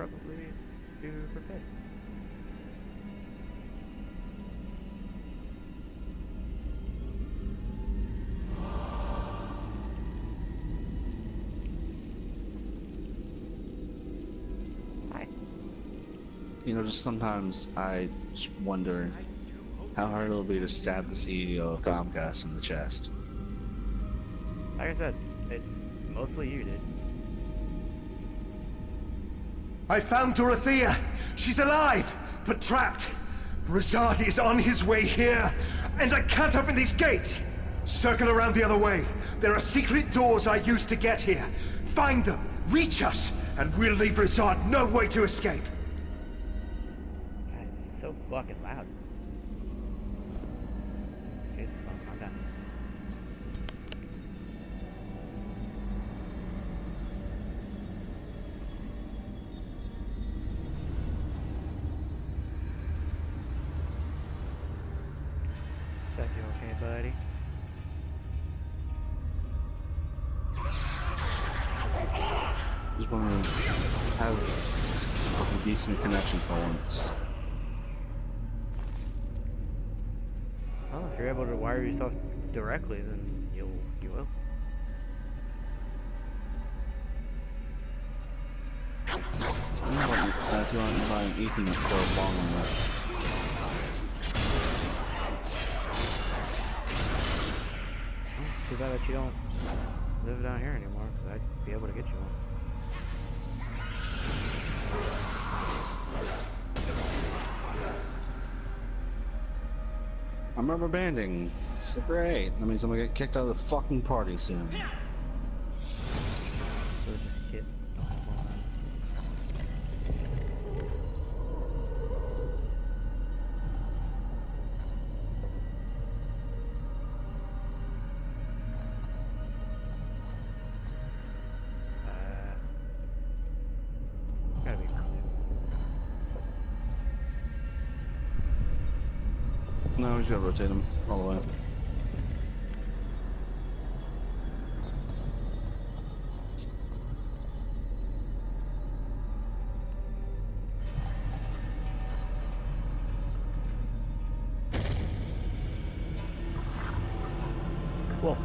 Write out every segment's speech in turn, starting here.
probably be super pissed. Hi. You know, just sometimes I just wonder how hard it'll be to stab the CEO of Comcast in the chest. Like I said, it's mostly you, dude. I found Dorothea! She's alive, but trapped! Razad is on his way here, and I can't open these gates! Circle around the other way. There are secret doors I used to get here. Find them, reach us, and we'll leave Razad no way to escape. God, it's so fucking loud. Jesus, calm down. Is you okay, buddy? Just want to have a decent connection for once. Well, if you're able to wire yourself directly, then you will. You want buy an Ethernet cord long on that. It's too bad that you don't live down here anymore, because I'd be able to get you one. I'm rubber banding. It's great. That means I'm gonna get kicked out of the fucking party soon. So just hit. Gotta be clear. No, we just gotta rotate them all the way. Whoa.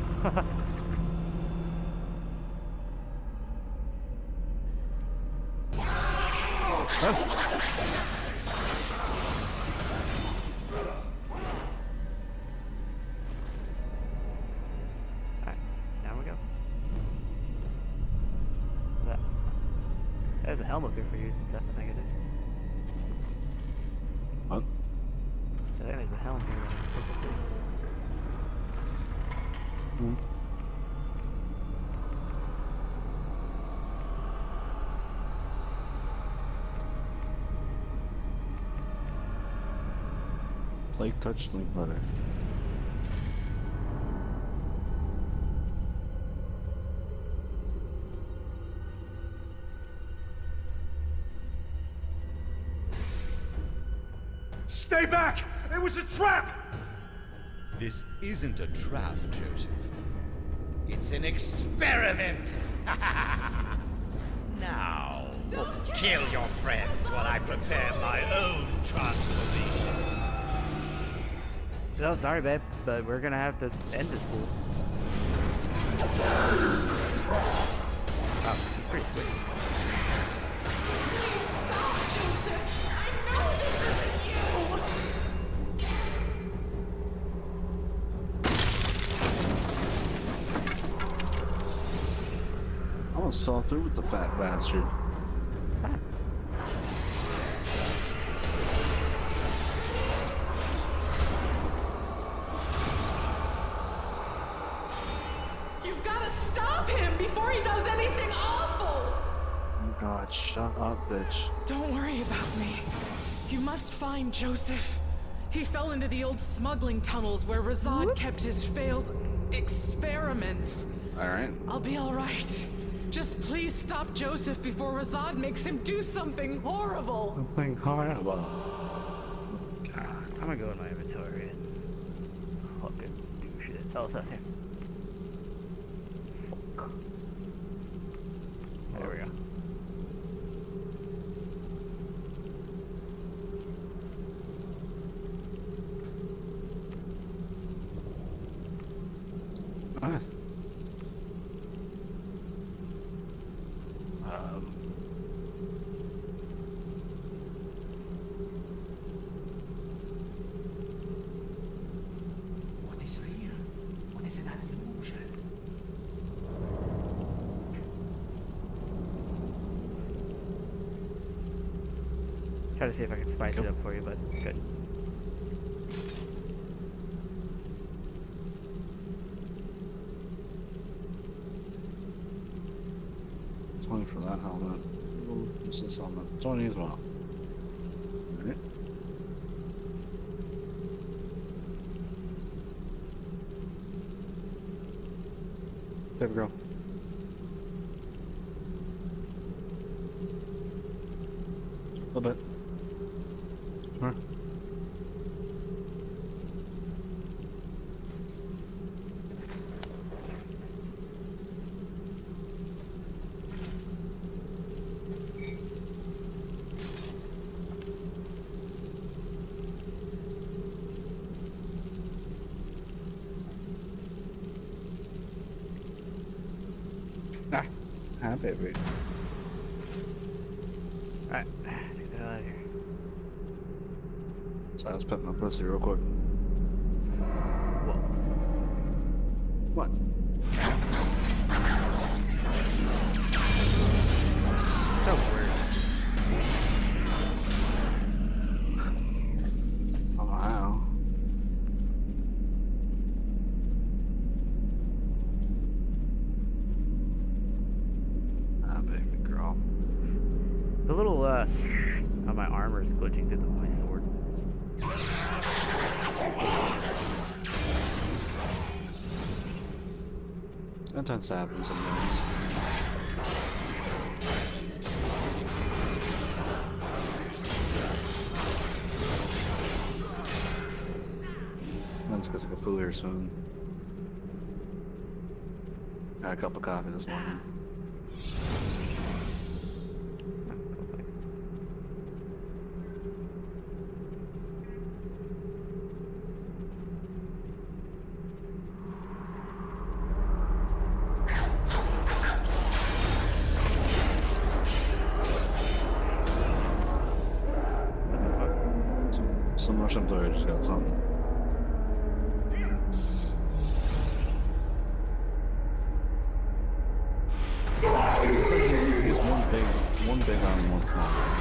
Alright, down we go. There's a helmet good for you, since that's the negative. What? So there's a helmet here that I'm supposed to do. Hmm. Play touch link letter. Stay back! It was a trap! This isn't a trap, Joseph. It's an experiment! Now, kill your friends while I prepare my own transformation. So sorry, babe, but we're gonna have to end this fool. Wow, he's pretty sweet. I almost fell through with the fat bastard. You've got to stop him before he does anything awful! Oh God, shut up, bitch. Don't worry about me. You must find Joseph. He fell into the old smuggling tunnels where Razad kept his failed experiments. Alright. I'll be alright. Just please stop Joseph before Razad makes him do something horrible. I'm playing horrible. God, I'm gonna go in my inventory and fucking do shit. Oh, it's out here. Fuck. There we go. Try to see if I can spice it up for you, but good. 20 for that helmet. What's this helmet? 20 as well. Alright. There we go. A little bit. More. Ah, baby. Alright, let's get that out of here. So I was petting my pussy real quick. Whoa. What? So weird. Oh, wow. Ah, baby girl. The little, on my armor is glitching through my sword. That tends to happen sometimes. I'm just gonna take a poo here soon. Had a cup of coffee this morning. Some Russian player just got something. It's like he's one big arm and one small arm.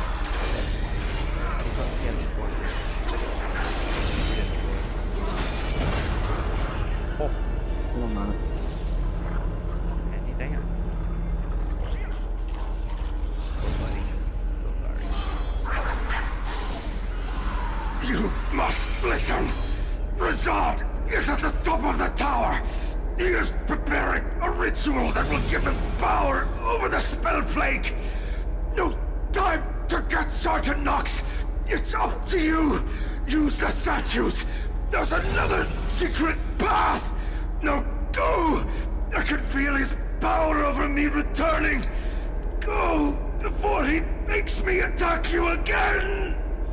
Oh, Hold on a minute. anything? Oh, buddy. So sorry. You must listen! Razad is at the top of the tower! He is preparing a ritual that will give him power over the spell plague! No time to get Sergeant Knox! It's up to you! Use the statues! There's another secret path! Now go! I can feel his power over me returning! Go before he makes me attack you again!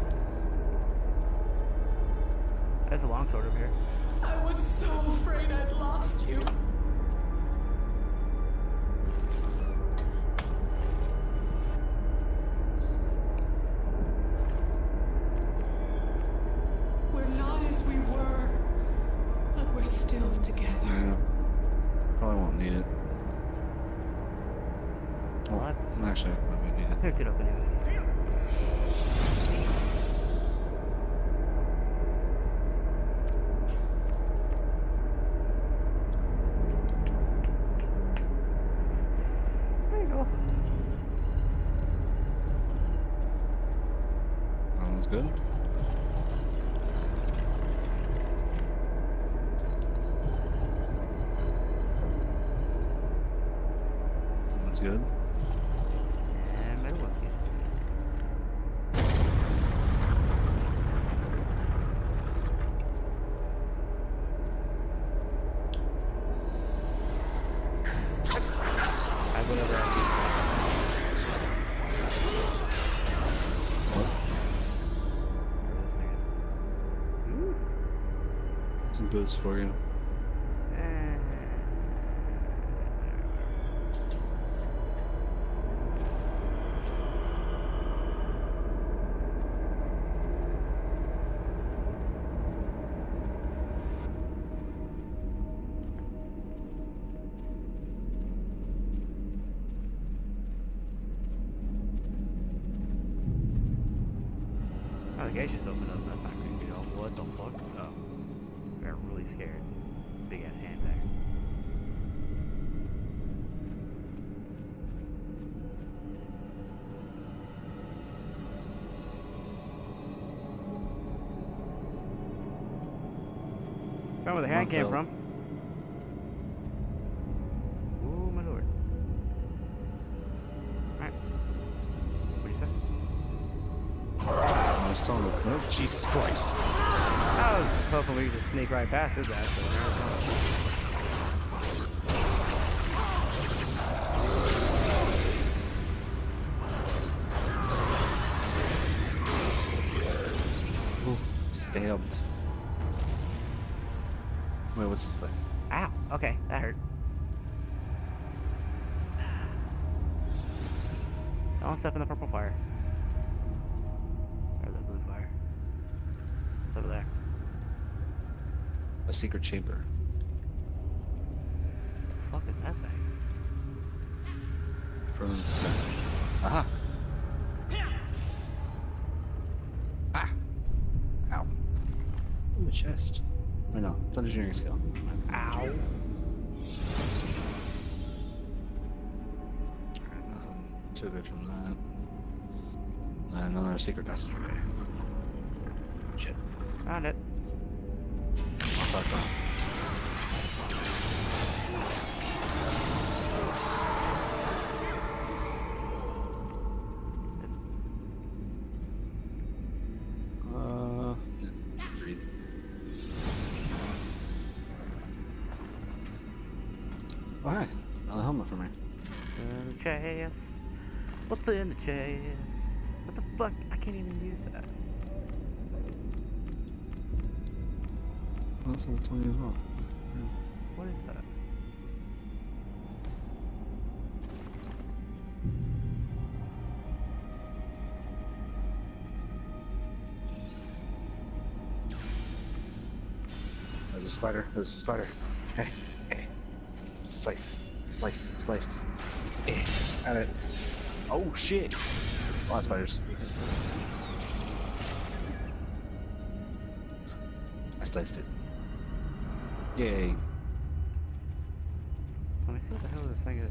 There's a longsword over here. I was so afraid I'd lost you. We're not as we were, but we're still together. Yeah. Probably won't need it. Oh, What? actually, I might need I it. picked it up anyway. There you go. That one's good. That one's good. And better work. I whatever I need. Ooh. Some boots for you. Oh, the gate just opened up. That's not creepy at all. What the fuck? Oh. We're really scared. Big ass hand there. Found where the hand came from. Ooh, my lord. Alright. What'd you say? I'm still on the phone. Jesus Christ. I was hoping we could just sneak right past his ass. Ooh, stabbed. Wait, what's this way? Ow. Okay, that hurt. Don't step in the purple fire. Or the blue fire. It's over there. A secret chamber. What the fuck is that thing? From the sky. Aha! Ah! Ow. Ooh, a chest. Wait, no. Engineering skill. Ow. Alright, nothing too good from that. Another secret passageway. Shit. Found it. Far from. Read. Oh, hi. Another helmet for me. In the chest. What's in the chest? What the fuck? I can't even use that. Oh, that's level 20 as well. What is that? There's a spider. There's a spider. Hey, hey. Slice. Slice. Slice. Eh. Got it. Oh, shit. A lot of spiders. I sliced it. Yay. Let me see what the hell this thing is.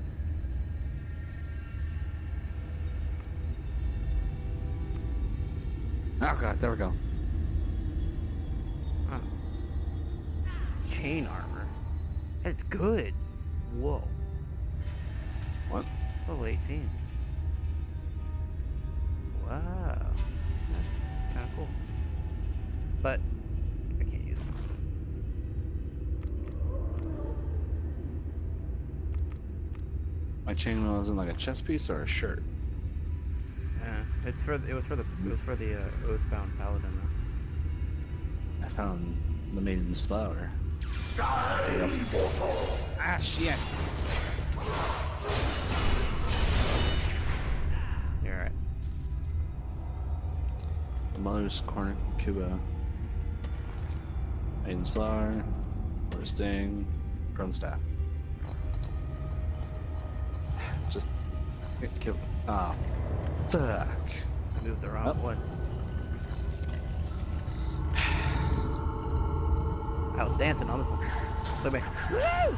Oh, God. There we go. Huh. It's chain armor. And it's good. Whoa. What? Level 18. Wow. That's kind of cool. But I can't use it. My chainmail isn't like a chest piece or a shirt? Yeah, it was for the Oathbound Paladin though. I found the Maiden's Flower. Damn. Ah, shit. You're right. The Mother's Cornucopia. Maiden's Flower. Or Sting. Grown Staff. Just get killed. Ah, fuck. I moved the wrong one. I was dancing on this one. Look back. Woo!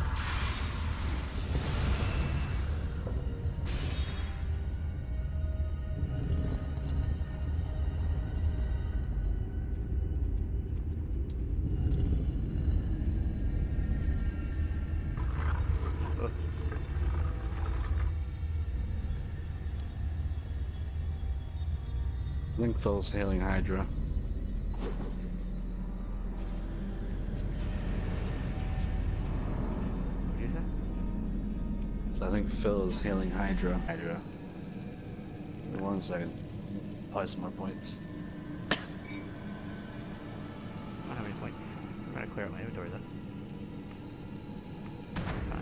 Oh. Link Phil's hailing Hydra. What did you say? So I think Phil is hailing Hydra. Hydra. Wait 1 second. Probably some more points. I don't have any points. I'm gonna clear out my inventory though. Fine.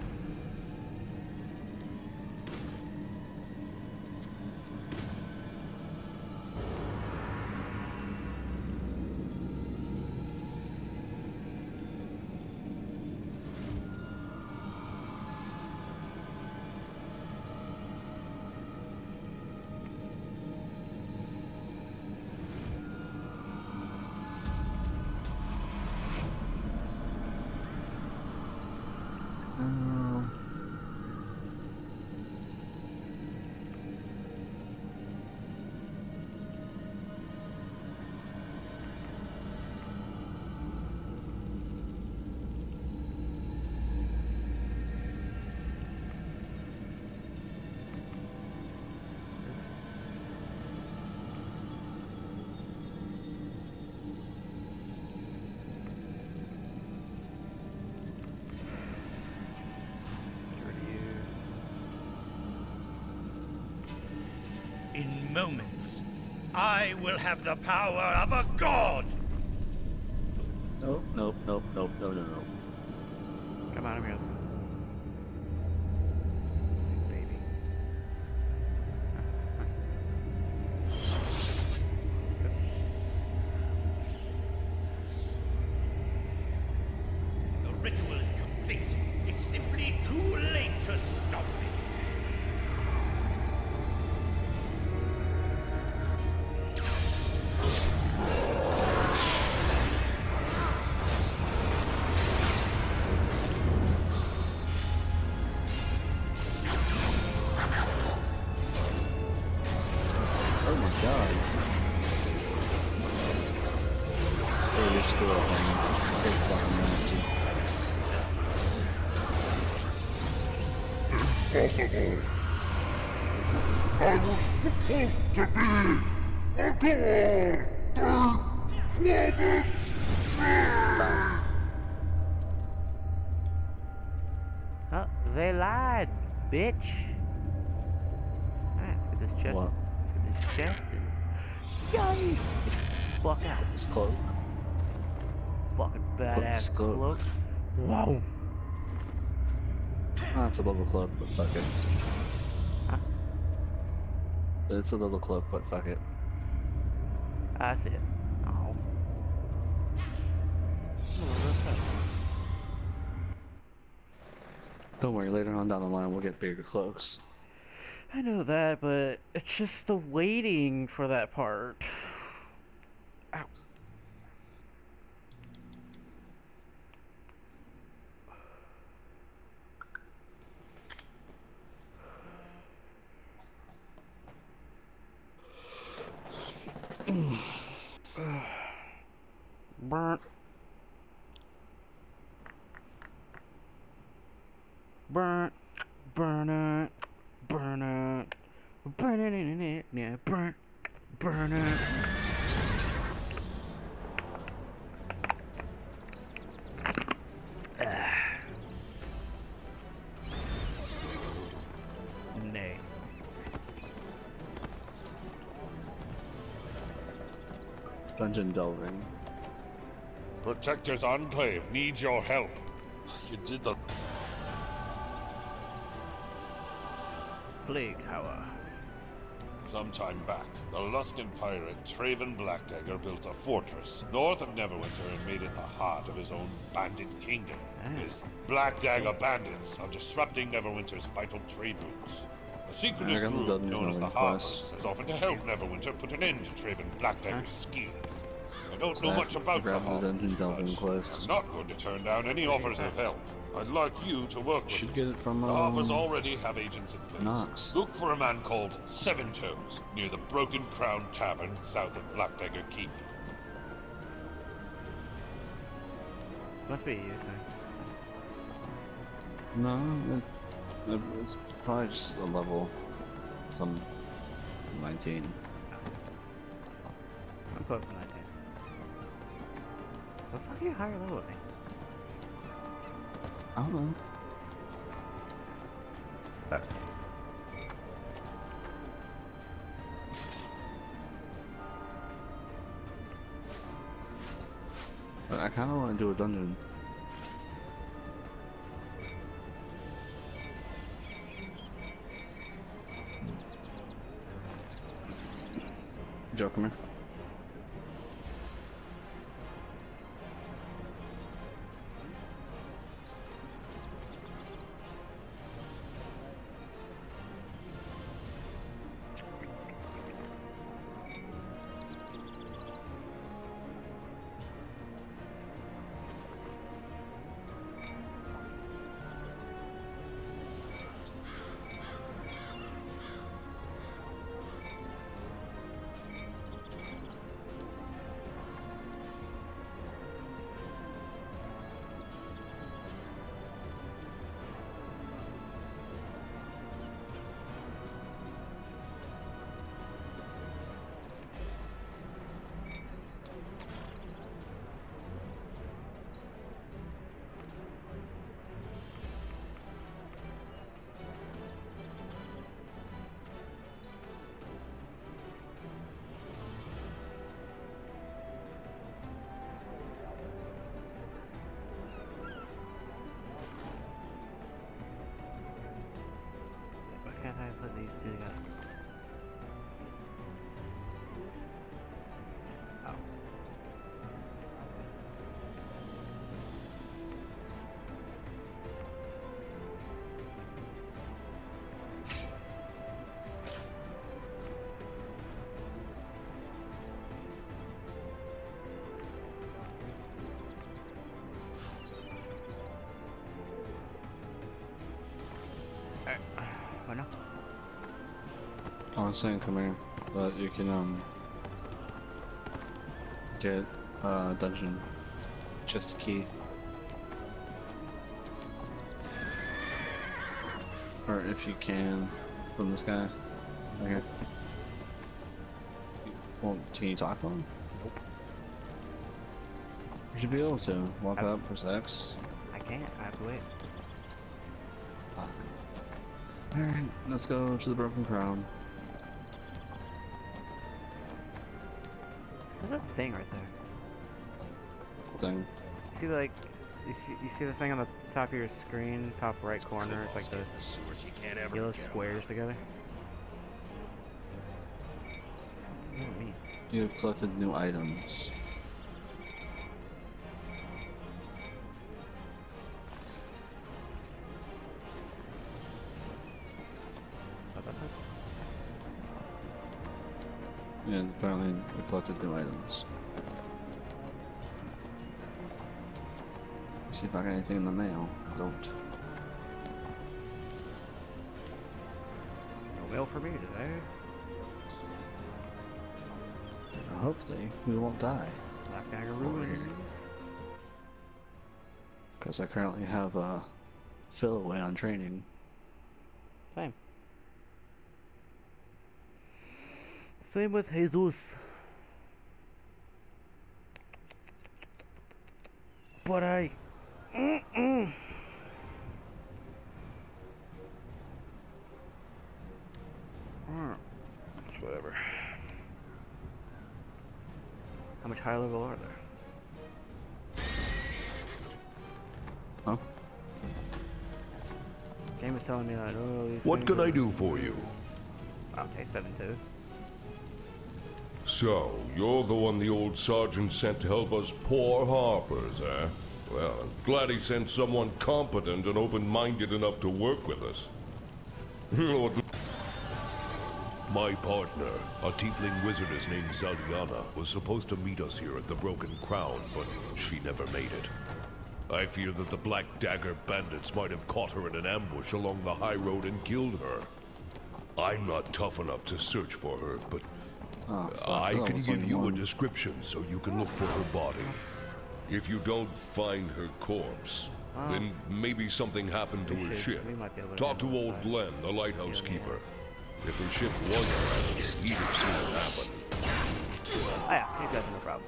I will have the power of a god! Nope, nope, nope, nope, no, no, no. Come on, I'm here. Baby. The ritual is complete. It's simply too late to stop me. Oh my god. Oh, you're still up on so fucking nasty. Impossible. I was supposed to be a god. They promised me. Oh, they lied, bitch. Alright, let's get this chest. What? Let's get this chest and... Yay! Fuck out. This cloak. Fucking this badass cloak. cloak. Whoa! Ah, it's a little cloak, but fuck it. Huh? It's a little cloak, but fuck it. I see it. Oh. Don't worry, later on down the line we'll get bigger cloaks. I know that, but it's just the waiting for that part. Ow. Burnt. Burnt. Burn it. Burn it. Burn it in it. Yeah, burn. Burn it. Nay. Dungeon delving. Protector's Enclave needs your help. You did the... Plague Tower. Sometime back, the Luskan pirate Traven Blackdagger built a fortress north of Neverwinter and made it the heart of his own bandit kingdom. His Blackdagger bandits are disrupting Neverwinter's vital trade routes. A secretive I got the group dungeon known as the delving Harvest quest. has offered to help Neverwinter put an end to Traven Blackdagger's schemes. I don't know I much about the grabbed the Harvest, dungeon delving but quest. I'm not going to turn down any offers of help. I'd like you to work with Should me. get it from The Harvest already have agents in place. Knox. Look for a man called Seven Toes near the Broken Crown Tavern south of Blackdagger Keep. Must be you, thing. No, it's probably just a level. Some 19. I'm close to 19. What the fuck are you higher level with me? I don't know. But I kind of want to do a dungeon. Joe, come here. I was saying come here, but you can get dungeon chest key. Or if you can, from this guy. Right here. Well, can you talk to him? Nope. You should be able to. Walk up, press X. I can't. I have to wait. Fuck. Alright, let's go to the Broken Crown. There's a thing right there. Thing. See, like, you see the thing on the top of your screen, top right corner? It's like the yellow squares together. What does that mean? You have collected new items. And apparently we collected new items. See if I got anything in the mail. Don't. No mail for me today. Hopefully we won't die. Black Dagger ruins. Because I currently have a fill away on training. Same. Same with Jesus. But I... Whatever. How much high level are there? Huh? Game is telling me that. Oh, What can I do for you? I'll take 7-2. So, you're the one the old sergeant sent to help us poor Harpers, eh? Well, I'm glad he sent someone competent and open-minded enough to work with us. My partner, a tiefling wizardess named Zaliana, was supposed to meet us here at the Broken Crown, but she never made it. I fear that the Black Dagger bandits might have caught her in an ambush along the high road and killed her. I'm not tough enough to search for her, but I can give you a description so you can look for her body. If you don't find her corpse, then maybe something happened to her ship. Talk to old Glenn, the lighthouse keeper. If her ship was abandoned, he'd have seen it happen. Oh yeah, he's got no problem.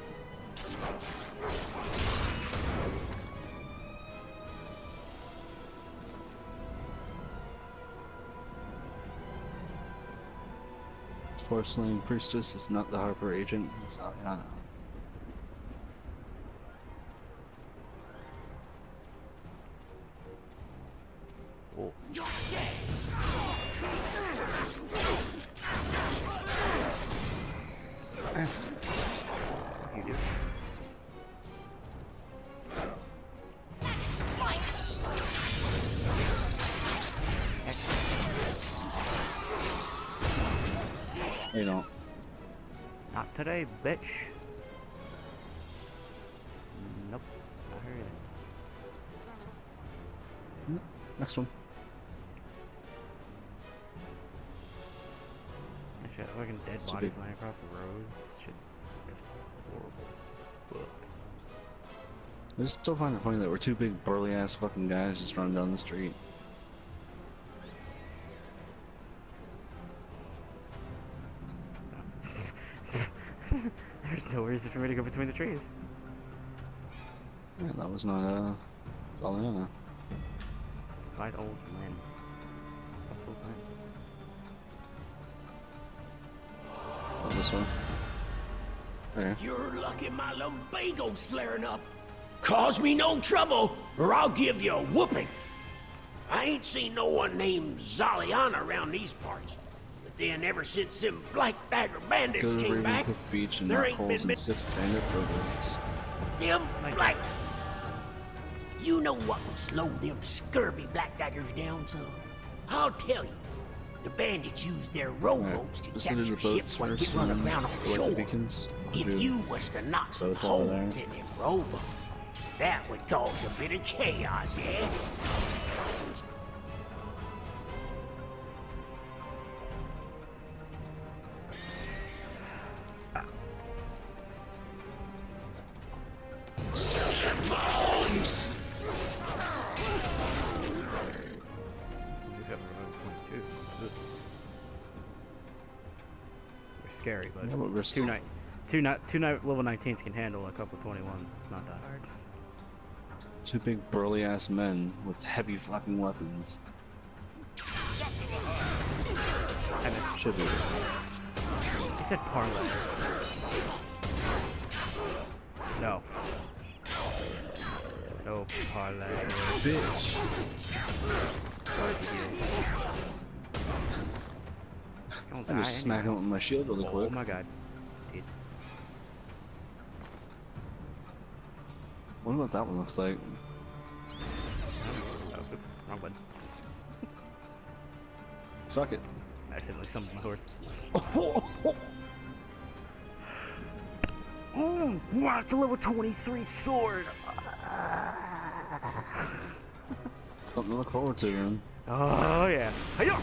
Porcelain Priestess is not the Harper agent, it's Zaliana. Oh. You do. You know. Not today, bitch. Nope. Not her either. Next one. Actually, fucking dead It's a bodies big- lying across the road. This shit's horrible. Fuck. I just still find it funny that we're two big burly ass fucking guys just running down the street. There's no reason for me to go between the trees. Yeah, that was not Zaliana. Fight old men. What's old men? Oh, this one. There. You're lucky my lumbago's flaring up. Cause me no trouble, or I'll give you a whooping. I ain't seen no one named Zaliana around these parts. But then ever since them Black Dagger bandits Go to came back, Ravencliff Beach and there knock ain't holes been in 6 bandit programs. them Black... You know what would slow them scurvy Black Daggers down, son? I'll tell you. The bandits use their rowboats to Let's go to capture the boats ships while they first run and then aground collect the offshore. beacons. If you was to knock some boats over holes there. in them rowboats, that would cause a bit of chaos, eh? risk. Two night level 19s can handle a couple 21s. It's not that hard. Two big burly ass men with heavy fucking weapons. I missed. Should be. He said parlay. No. No parlay. Bitch. What did you do? Don't I die just smack him anyway. with my shield really quick. Oh my god. Dude. Wonder what that one looks like. Oh, oops, wrong button. Fuck it. I accidentally summoned my horse. Oh, wow, it's a level 23 sword! Something to look forward to, man. Oh, yeah. Hiya!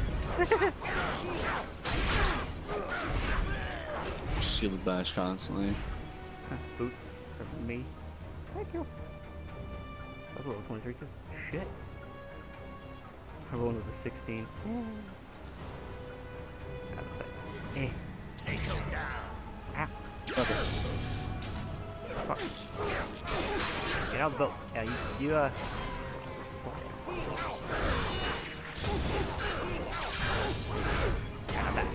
Shield bash constantly. Boots for me. Thank you. That's a level 23 too. Shit. I'm rolling with a 16. Eh. Take him down. Ah. Fuck it. Fuck. Get out of the boat. Yeah, you I'm back.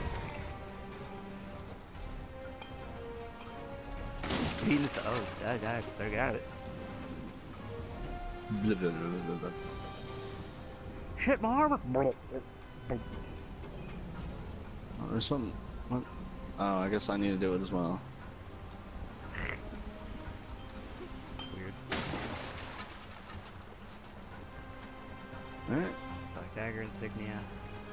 Beating this. Oh, die. Better get out of it. Blah, blah, blah, blah, blah. Shit, my armor. Oh, there's something. What? Oh, I guess I need to do it as well. Weird. Alright. Black dagger insignia.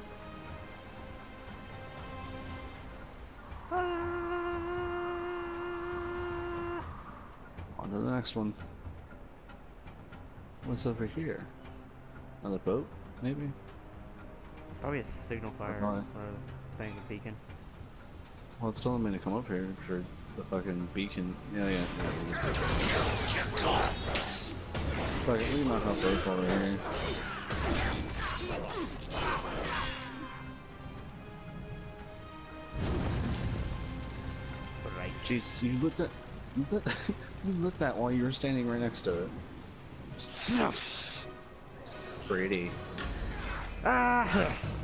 On to the next one. What's over here? Another boat, maybe? Probably a signal fire Probably. or thing, a beacon. Well, it's telling me to come up here for the fucking beacon. Yeah. Fuck it, we knock off both over here. Right. Jeez, you looked at you looked at while you were standing right next to it. Pretty. Ah!